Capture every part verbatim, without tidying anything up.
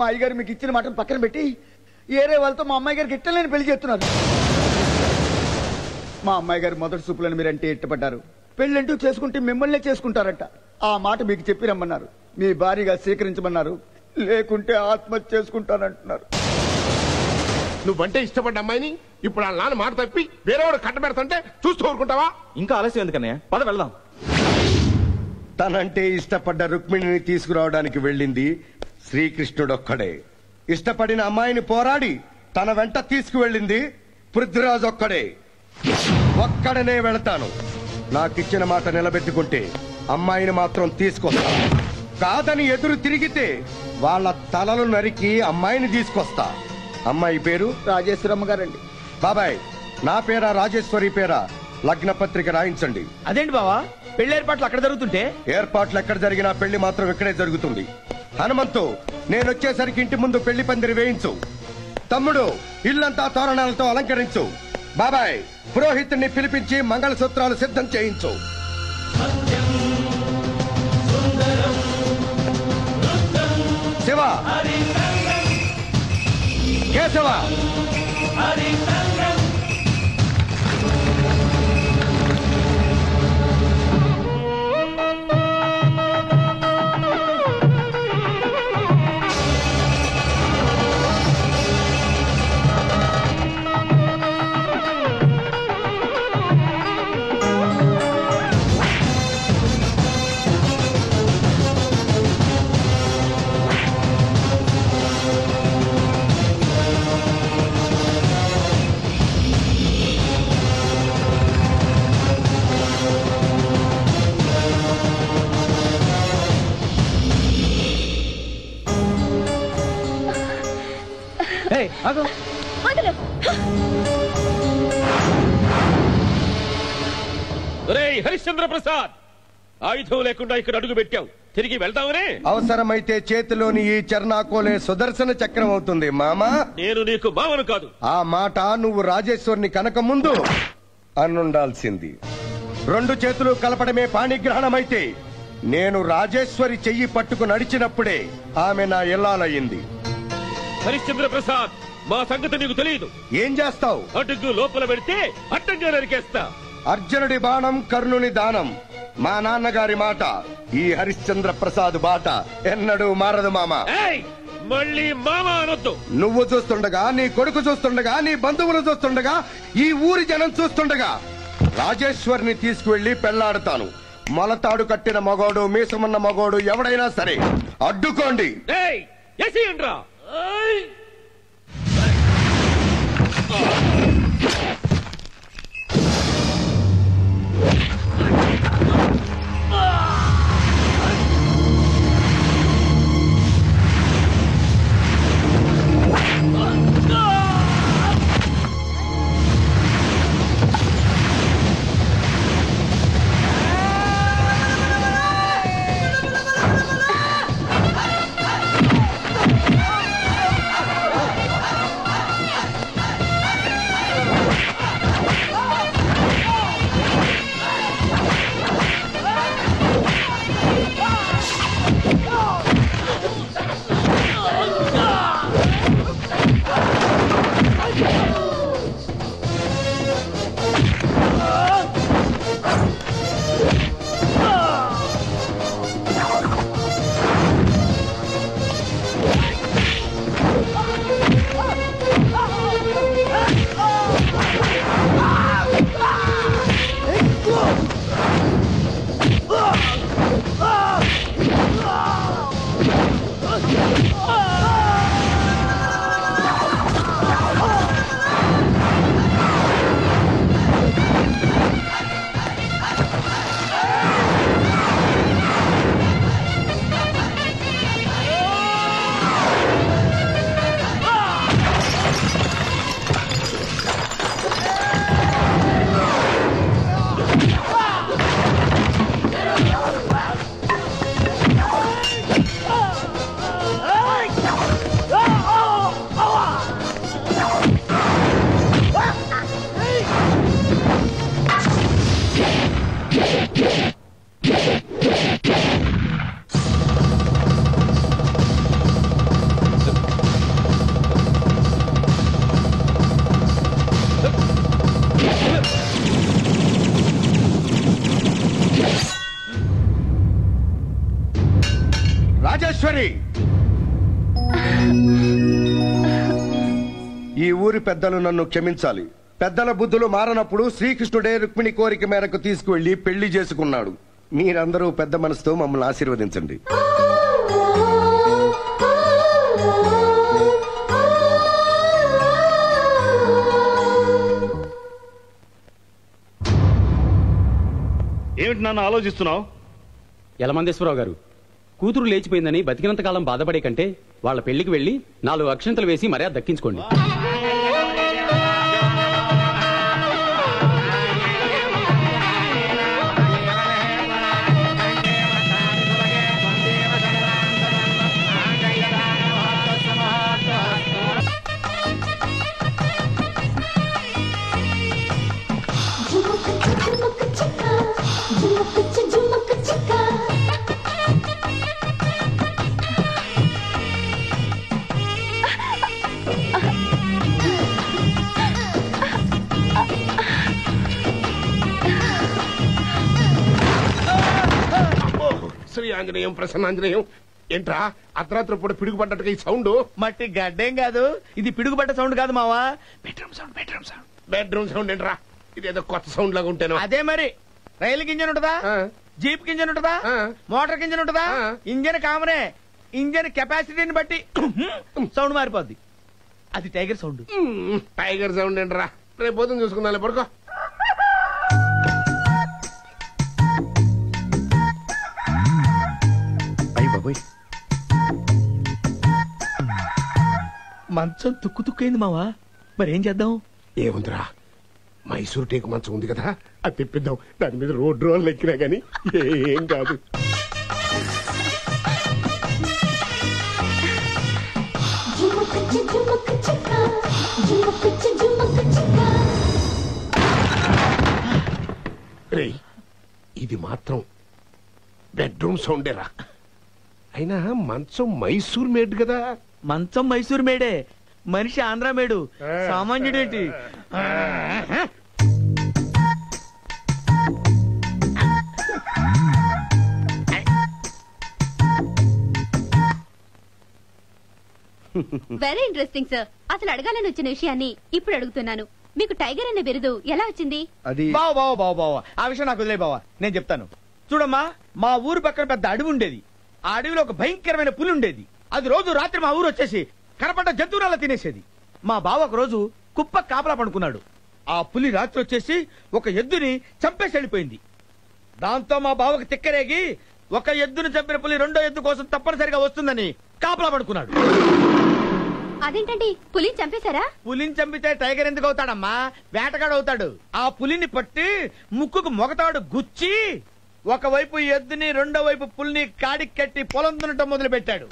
అయ్యగారు మీకు ఇచ్చిన మాటను పక్కన పెట్టి ఏరే వాళ్ళతో మా అమ్మాయి గారికి ఇట్టలేని పెళ్లి చేస్తున్నారు. మా అమ్మాయి గారు మొదటి చూపులను మీరంటే ఇష్టపడ్డారు. పెళ్ళంటూ చేసుకుంటే మిమ్మల్నే చేసుకుంటారట. ఆ మాట మీకు చెప్పి రమ్మన్నారు. మీ భార్యగా స్వీకరించమన్నారు. లేకుంటే ఆత్మహత్య చేసుకుంటానంటున్నారు. నువ్వంటే ఇష్టపడ్డ అమ్మాయిని ఇప్పుడు ఆ నాన్న మాట తప్పి వేరేవాడు కట్టబెడతంటే చూస్తూ ఊరుకుంటావా? ఇంకా ఆలస్యం ఎందుకన్నయ్య, పద వెళ్దాం. తనంటే ఇష్టపడ్డ రుక్మిణిని తీసుకురావడానికి వెళ్ళింది శ్రీకృష్ణుడొక్కడే. ఇష్టపడిన అమ్మాయిని పోరాడి తన వెంట తీసుకువెళ్ళింది పృథ్వీరాజు ఒక్కడే. ఒక్కడనే వెళతాను. నాకిచ్చిన మాట నిలబెట్టుకుంటే అమ్మాయిని మాత్రం తీసుకొస్తా. కాదని ఎదురు తిరిగితే వాళ్ళ తలలు నరికి అమ్మాయిని తీసుకొస్తా. అమ్మాయి పేరు రాజేశ్వరమ్మ గారండి. బాబాయ్, నా పేరా రాజేశ్వరి పేరా లగ్న పత్రిక రాయించండి. అదేంటి బావా, పెళ్లి ఏర్పాట్లు అక్కడ జరుగుతుంటే? ఏర్పాట్లు ఎక్కడ జరిగినా పెళ్లి మాత్రం ఇక్కడే జరుగుతుంది. హనుమంతు, నేను వచ్చేసరికి ఇంటి ముందు పెళ్లి పందిరి వేయించు. తమ్ముడు, ఇల్లంతా తోరణాలతో అలంకరించు. బాబాయ్, పురోహితుడిని పిలిపించి మంగళసూత్రాలు సిద్ధం చేయించు. శివ, కేశవ, హరిశ్చంద్ర ప్రసాద్, ఆయుధం లేకుండా ఇక్కడ అడుగు పెట్టావు, తిరిగి వెళ్తామనే? అవసరమైతే చేతిలోని ఈ చర్నాకోలే సుదర్శన చక్రం అవుతుంది మామా. నేను నీకు మామను కాదు. ఆ మాట నువ్వు రాజేశ్వరిని కనక ముందు అనుండాల్సింది. రెండు చేతులు కలపడమే పాణిగ్రహణమైతే నేను రాజేశ్వరి చెయ్యి పట్టుకు నడిచినప్పుడే ఆమె నా ఇల్లాలయ్యింది. హరిశ్చంద్ర ప్రసాద్, మా సంగతి నీకు తెలియదు. ఏం చేస్తావు? అడుగు లోపల పెడితే అడ్డంగా నరికేస్తా. అర్జునుడి బాణం, కర్ణుని దానం. మా నాన్నగారి మాట, ఈ హరిశ్చంద్ర ప్రసాద్ బాట ఎన్నడూ మారదు మామా. మళ్ళీ మామా అనొద్దు. నువ్వు చూస్తుండగా, నీ కొడుకు చూస్తుండగా, నీ బంధువులు చూస్తుండగా, ఈ ఊరి జనం చూస్తుండగా రాజేశ్వరిని తీసుకువెళ్లి పెళ్లాడుతాను. మొలతాడు కట్టిన మగోడు, మీసమున్న మగోడు ఎవడైనా సరే అడ్డుకోండి. ఈశ్వరి, ఈ ఊరి పెద్దలు నన్ను క్షమించాలి. పెద్దల బుద్ధులు మారనప్పుడు శ్రీకృష్ణుడే రుక్మిణి కోరిక మేరకు తీసుకువెళ్లి పెళ్లి చేసుకున్నాడు. మీరందరూ పెద్ద మనసుతో మమ్మల్ని ఆశీర్వదించండి. ఏమిటి నాన్న ఆలోచిస్తున్నావు? యలమందేశ్వరరావు గారు, కూతురు లేచిపోయిందని బతికినంతకాలం బాధపడే కంటే వాళ్ళ పెళ్లికి వెళ్లి నాలుగు అక్షంతలు వేసి మర్యాద దక్కించుకోండి. శ్రీ ఆంజనేయం ప్రసన్నాంజనేయం. ఏంట్రా అర్ధరాత్రి పూట పిడుగుపడ్డట్టుగా ఈ సౌండ్? మట్టి గడ్డేం కాదు, ఇది పిడుగుపడ్డ సౌండ్ కాదు మావా, bedroom sound. Bedroom sound bedroom sound ఏంట్రా? ఇదేదో కొత్త సౌండ్ లాగా ఉంటాను. అదే మరి. రైలు ఇంజన్ ఉంటుందా, జీప్ ఇంజన్ ఉంటుందా, మోటార్ ఇంజన్ ఉంటుందా? ఇంజన్ కామనే, ఇంజన్ కెపాసిటీని బట్టి సౌండ్ మారిపోద్ది. అది టైగర్ సౌండ్. టైగర్ సౌండ్ ఏంట్రా? రేపు పొద్దున చూసుకుందాం. పడుకో. మంచం తుక్కు తుక్కైంది మావా, మరేం చేద్దాం? ఏముందిరా, మైసూర్ టేకు మంచం ఉంది కదా, అది తెప్పిద్దాం. దాని మీద రోడ్ రోడ్లు ఎక్కినా గానీ ఏం కాదు. రే, ఇది మాత్రం బెడ్రూమ్ సౌండేరా. అయినా మంచం మైసూర్ మేడ్ కదా. మంచం మైసూర్ మేడే, మనిషి ఆంధ్ర మేడు, సామాన్యుడేంటి? Very interesting sir. అసలు అడగాలని వచ్చిన విషయాన్ని ఇప్పుడు అడుగుతున్నాను. మీకు టైగర్ అనే బిరుదు ఎలా వచ్చింది? అది బావ బావ బావ బావ ఆ విషయం నాకు వదిలే బావ, నేను చెప్తాను. చూడమ్మా, మా ఊరు పక్కన పెద్ద అడవి ఉండేది. ఆ అడవిలో ఒక భయంకరమైన పులి ఉండేది. అది రోజు రాత్రి మా ఊరు వచ్చేసి కనపడ్డ జంతువుల తినేసేది. మా బావ ఒక రోజు కుప్ప కాపలా పడుకున్నాడు. ఆ పులి రాత్రి వచ్చేసి ఒక ఎద్దుని చంపేసి వెళ్ళిపోయింది. దాంతో మా బావకి తిక్కరేగి ఒక ఎద్దుని చంపిన పులి రెండో ఎద్దు కోసం తప్పనిసరిగా వస్తుందని కాపలా పడుకున్నాడు. అదేంటండి, పులిని చంపేశారా? పులిని చంపితే టైగర్ ఎందుకు అవుతాడమ్మా, వేటగాడు అవుతాడు. ఆ పులిని పట్టి ముక్కుకు మొగతాడు గుచ్చి ఒకవైపు ఎద్దుని రెండో వైపు పులిని కాడికి కట్టి పొలం దున్నటం మొదలు పెట్టాడు.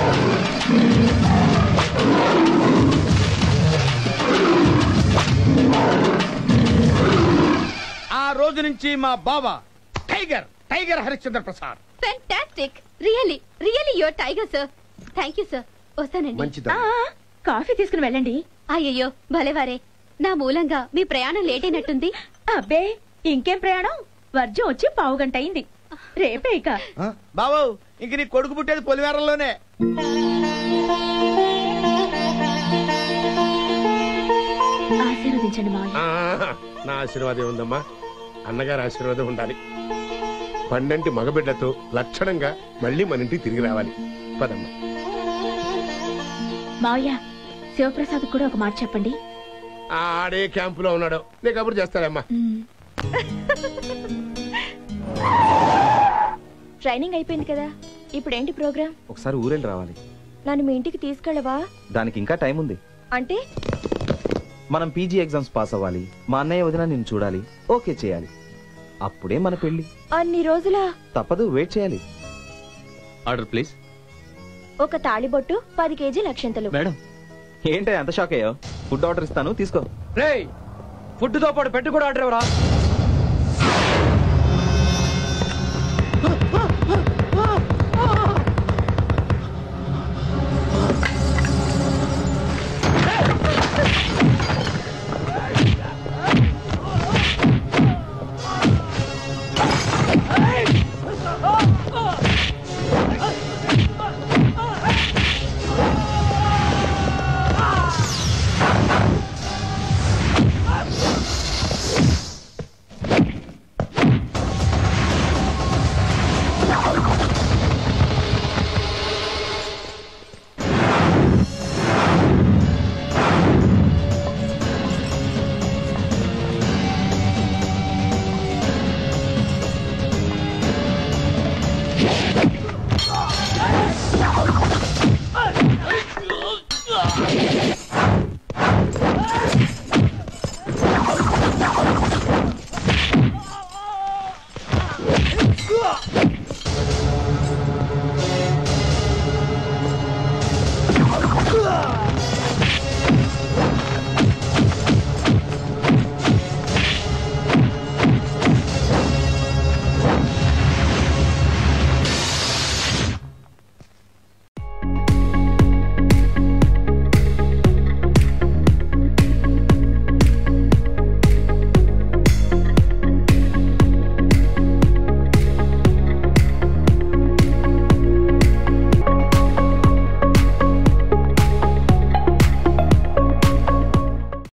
ఆ రోజు నుంచి మా బావ tiger tiger Harishchandra Prasad. Fantastic, really really your tiger sir. Thank you sir. వస్తానండి. కాఫీ తీసుకుని వెళ్ళండి. అయ్యయ్యో భలేవారే, నా మూలంగా మీ ప్రయాణం లేట్ అయినట్టుంది. అబ్బే, ఇంకేం ప్రయాణం, వర్జం వచ్చి పావు గంట అయింది. రేపే ఇక. బాబు, ఇంక నీ కొడుకు పుట్టేది పొలిమేరల్లోనే. ఆశీర్వదించండి మావయ్య. నా ఆశీర్వాదం ఉందమ్మా, అన్నగారి ఆశీర్వాదం ఉండాలి. పండంటి మగబిడ్డతో లక్షణంగా మళ్ళీ మన ఇంటికి తిరిగి రావాలి. పదమ్మా. మావయ్య, శివప్రసాద్ కూడా ఒక మాట చెప్పండి. ఆడే క్యాంపులో ఉన్నాడు, నేను కబురు చేస్తానమ్మా. ట్రైనింగ్ అయిపోయింది కదా, ఇప్పుడు ఏంటి ప్రోగ్రామ్? ఒకసారి ఊరెళ్ళి రావాలి. నన్ను మీ ఇంటికి తీసుకెళ్ళవా? దానికి ఇంకా టైం ఉంది. అంటే మనం పీజీ ఎగ్జామ్స్ పాస్ అవ్వాలి, మా అన్నయ్య వదిన నిన్ను చూడాలి, ఓకే చేయాలి, అప్పుడే మన పెళ్లి. అన్ని రోజులా? తప్పదు, వెయిట్ చేయాలి. Order please. ఒక తాళిబొట్టు, పది కేజీల అక్షంతలు. మేడం, ఏంటి అంత షాక్ అయ్యో? ఫుడ్ ఆర్డర్ ఇస్తాను, తీసుకో. ఫుడ్ తో పాటు పెట్టు కూడా ఆర్డర్ ఎవరా?